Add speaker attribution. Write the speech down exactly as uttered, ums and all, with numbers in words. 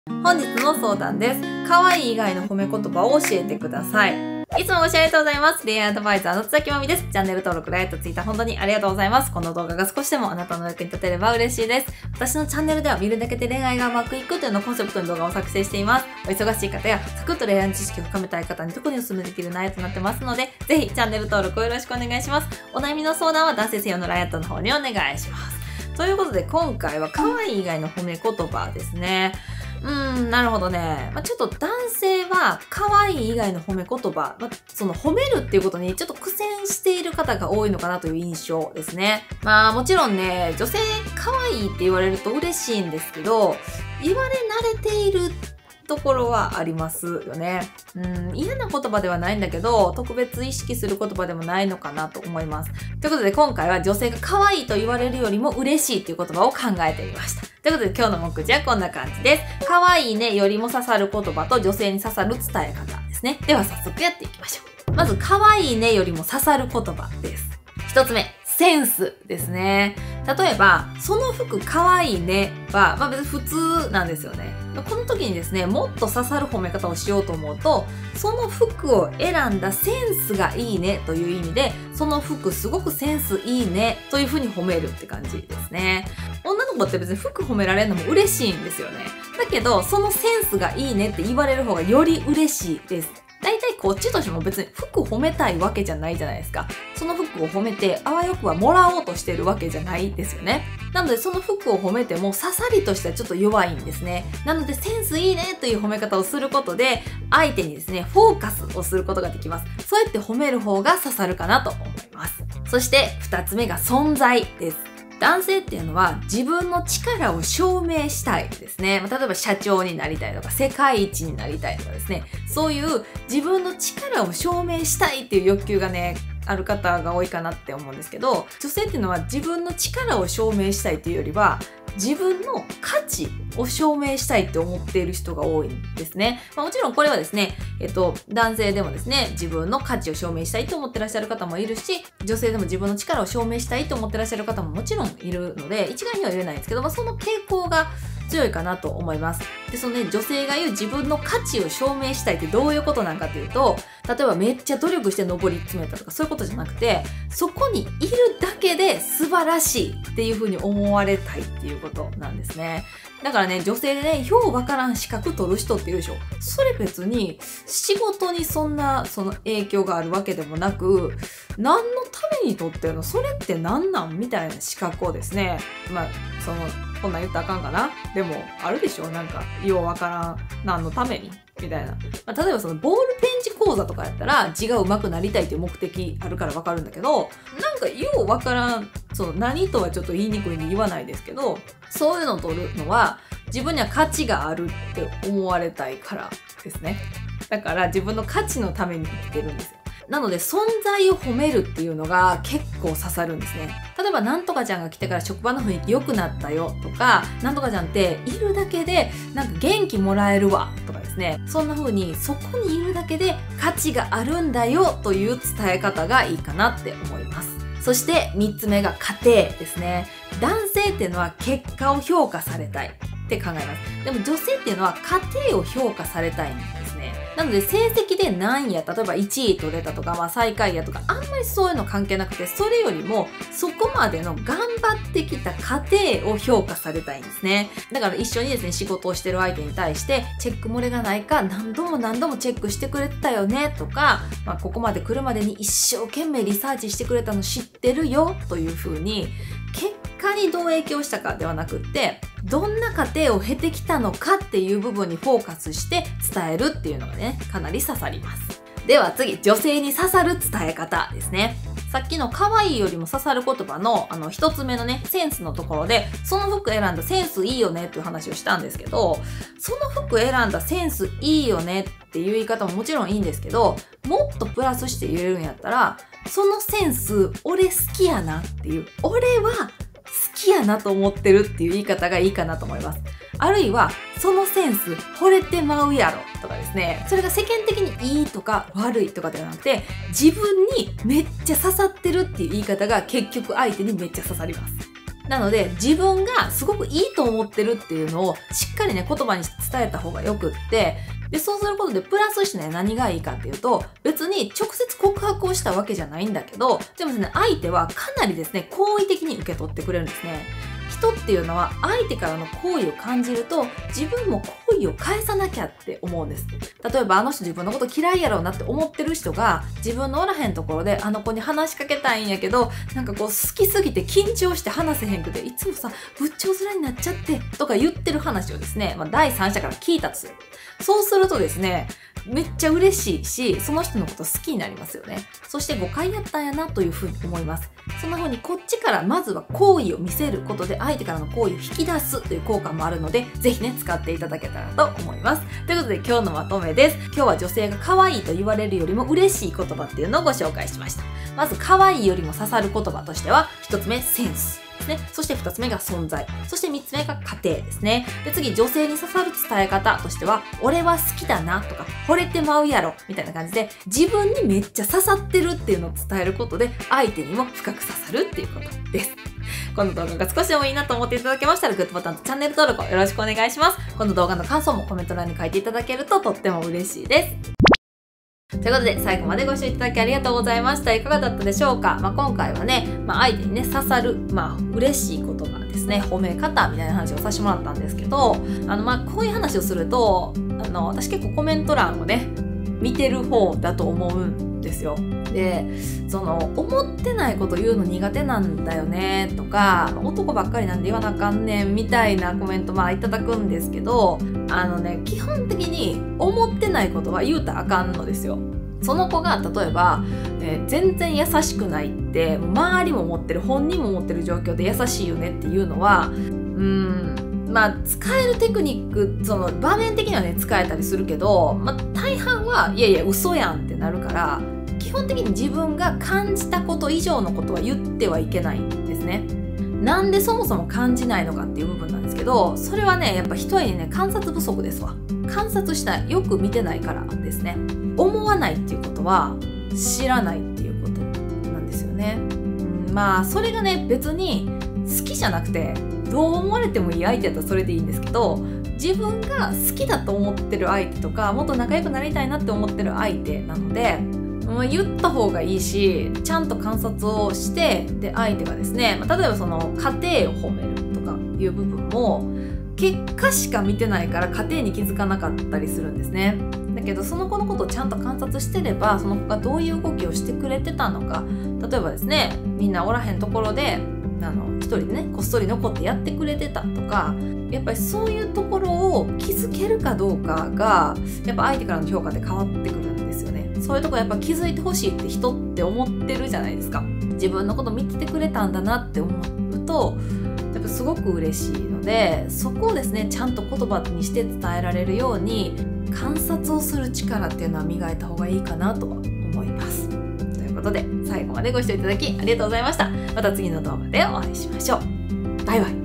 Speaker 1: 本日の相談です。可愛い以外の褒め言葉を教えてください。いつもご視聴ありがとうございます。恋愛アドバイザーの津崎まみです。チャンネル登録、ライト、ツイッター本当にありがとうございます。この動画が少しでもあなたの役に立てれば嬉しいです。私のチャンネルでは見るだけで恋愛がうまくいくというのをコンセプトに動画を作成しています。お忙しい方やサクッと恋愛の知識を深めたい方に特にお勧めできる内容となってますので、ぜひチャンネル登録をよろしくお願いします。お悩みの相談は男性専用のライトの方にお願いします。ということで今回は可愛い以外の褒め言葉ですね。うーん、なるほどね。まあ、ちょっと男性は可愛い以外の褒め言葉、まあ、その褒めるっていうことにちょっと苦戦している方が多いのかなという印象ですね。まあもちろんね、女性可愛いって言われると嬉しいんですけど、言われ慣れているところはありますよね。うん、嫌な言葉ではないんだけど、特別意識する言葉でもないのかなと思います。ということで今回は女性が可愛いと言われるよりも嬉しいという言葉を考えてみました。ということで今日の目次はこんな感じです。可愛いねよりも刺さる言葉と女性に刺さる伝え方ですね。では早速やっていきましょう。まず可愛いねよりも刺さる言葉です。一つ目、センスですね。例えば、その服可愛いねは、まあ別に普通なんですよね。この時にですね、もっと刺さる褒め方をしようと思うと、その服を選んだセンスがいいねという意味で、その服すごくセンスいいねというふうに褒めるって感じですね。女の子って別に服褒められるのも嬉しいんですよね。だけど、そのセンスがいいねって言われる方がより嬉しいです。大体こっちとしても別に服褒めたいわけじゃないじゃないですか。その服を褒めてあわよくはもらおうとしてるわけじゃないですよね。なのでその服を褒めても刺さりとしてはちょっと弱いんですね。なのでセンスいいねという褒め方をすることで相手にですね、フォーカスをすることができます。そうやって褒める方が刺さるかなと思います。そして二つ目が存在です。男性っていうのは自分の力を証明したいですね。例えば社長になりたいとか世界一になりたいとかですね。そういう自分の力を証明したいっていう欲求がね、ある方が多いかなって思うんですけど、女性っていうのは自分の力を証明したいっていうよりは自分の価値を証明したいって思っている人が多いんですね。まあ、もちろんこれはですね、えっと、男性でもですね、自分の価値を証明したいと思ってらっしゃる方もいるし、女性でも自分の力を証明したいと思ってらっしゃる方ももちろんいるので、一概には言えないんですけど、まあ、その傾向が強いかなと思います。で、そのね、女性が言う自分の価値を証明したいってどういうことなんかっていうと、例えばめっちゃ努力して上り詰めたとかそういうことじゃなくて、そこにいるだけで素晴らしいっていう風に思われたいっていうことなんですね。だからね、女性でね、ようわからん資格取る人っているでしょ。それ別に仕事にそんなその影響があるわけでもなく、何のために取ってるの？それって何なんみたいな資格をですね、まあ、その、こんなん言ったらあかんかな？でも、あるでしょ？なんか、ようわからん、何のためにみたいな。まあ、例えばその、ボールペン字講座とかやったら、字が上手くなりたいっていう目的あるからわかるんだけど、なんか、ようわからん、その、何とはちょっと言いにくいんで言わないですけど、そういうのを取るのは、自分には価値があるって思われたいからですね。だから、自分の価値のために生きてるんですよ。なので存在を褒めるっていうのが結構刺さるんですね。例えばなんとかちゃんが来てから職場の雰囲気良くなったよとか、なんとかちゃんっているだけでなんか元気もらえるわとかですね。そんな風にそこにいるだけで価値があるんだよという伝え方がいいかなって思います。そしてみっつめが家庭ですね。男性っていうのは結果を評価されたいって考えます。でも女性っていうのは家庭を評価されたいんですね。なので成績で何や、例えばいちい取れたとか、まあ最下位やとか、あんまりそういうの関係なくて、それよりもそこまでの頑張ってきた過程を評価されたいんですね。だから一緒にですね、仕事をしてる相手に対して、チェック漏れがないか何度も何度もチェックしてくれてたよねとか、まあここまで来るまでに一生懸命リサーチしてくれたの知ってるよというふうに、結果にどう影響したかではなくって、どんな過程を経てきたのかっていう部分にフォーカスして伝えるっていうのがね、かなり刺さります。では次、女性に刺さる伝え方ですね。さっきの可愛いよりも刺さる言葉のあの一つ目のね、センスのところで、その服選んだセンスいいよねっていう話をしたんですけど、その服選んだセンスいいよねっていう言い方ももちろんいいんですけど、もっとプラスして言えるんやったら、そのセンス俺好きやなっていう、俺は好きやなと思ってるっていう言い方がいいかなと思います。あるいは、そのセンス惚れてまうやろとかですね。それが世間的にいいとか悪いとかではなくて、自分にめっちゃ刺さってるっていう言い方が結局相手にめっちゃ刺さります。 なので、自分がすごくいいと思ってるっていうのをしっかりね、言葉に伝えた方がよくって、で、そうすることでプラスしてね、何がいいかっていうと、別に直接告白をしたわけじゃないんだけど、でもですね、相手はかなりですね、好意的に受け取ってくれるんですね。人っていうのは相手からの好意を感じると自分も好意を返さなきゃって思うんです。例えばあの人自分のこと嫌いやろうなって思ってる人が自分のおらへんところであの子に話しかけたいんやけどなんかこう好きすぎて緊張して話せへんくていつもさぶっちょう面になっちゃってとか言ってる話をですね、まあ、第三者から聞いたとする。そうするとですね、めっちゃ嬉しいし、その人のこと好きになりますよね。そして誤解やったんやなというふうに思います。そんな風にこっちからまずは好意を見せることで相手からの好意を引き出すという効果もあるので、ぜひね、使っていただけたらと思います。ということで今日のまとめです。今日は女性が可愛いと言われるよりも嬉しい言葉っていうのをご紹介しました。まず可愛いよりも刺さる言葉としては、一つ目、センス。ですね。そして二つ目が存在。そして三つ目が家庭ですね。で、次、女性に刺さる伝え方としては、俺は好きだなとか、惚れてまうやろみたいな感じで、自分にめっちゃ刺さってるっていうのを伝えることで、相手にも深く刺さるっていうことです。この動画が少しでもいいなと思っていただけましたら、グッドボタンとチャンネル登録をよろしくお願いします。この動画の感想もコメント欄に書いていただけるととっても嬉しいです。ということで、最後までご視聴いただきありがとうございました。いかがだったでしょうか？まあ、今回はね、まあ、相手にね、刺さる、まあ、嬉しい言葉ですね、褒め方みたいな話をさせてもらったんですけど、あの、まあ、こういう話をすると、あの、私結構コメント欄をね、見てる方だと思うんですよ。で、その、思ってないこと言うの苦手なんだよね、とか、男ばっかりなんで言わなあかんねん、みたいなコメント、まあ、いただくんですけど、あのね、基本的に思ってないことは言うたらあかんのですよ。その子が例えば、えー、全然優しくないって周りも思ってる本人も思ってる状況で優しいよねっていうのはうーんまあ使えるテクニックその場面的にはね使えたりするけど、まあ、大半はいやいや嘘やんってなるから基本的に自分が感じたこと以上のことは言ってはいけないんですね。なんでそもそも感じないのかっていう部分なんですけど、それはねやっぱ一重にね観察不足ですわ。観察したい、よく見てないからですね。思わないっていうことは知らないっていうことなんですよね。うん、まあそれがね別に好きじゃなくてどう思われてもいい相手だったらそれでいいんですけど、自分が好きだと思ってる相手とかもっと仲良くなりたいなって思ってる相手なので、まあ、言った方がいいしちゃんと観察をしてで相手がですね、まあ、例えばその家庭を褒めるとかいう部分も結果しか見てないから家庭に気づかなかったりするんですね。だけどその子のことをちゃんと観察してればその子がどういう動きをしてくれてたのか、例えばですねみんなおらへんところであの一人でねこっそり残ってやってくれてたとか、やっぱりそういうところを気づけるかどうかがやっぱ相手からの評価で変わってくるんですよね。そういうところやっぱ気づいてほしいって人って思ってるじゃないですか。自分のこと見ててくれたんだなって思うとやっぱすごく嬉しいので、そこをですねちゃんと言葉にして伝えられるように観察をする力っていうのは磨いた方がいいかなとは思います。ということで最後までご視聴いただきありがとうございました。また次の動画でお会いしましょう。バイバイ。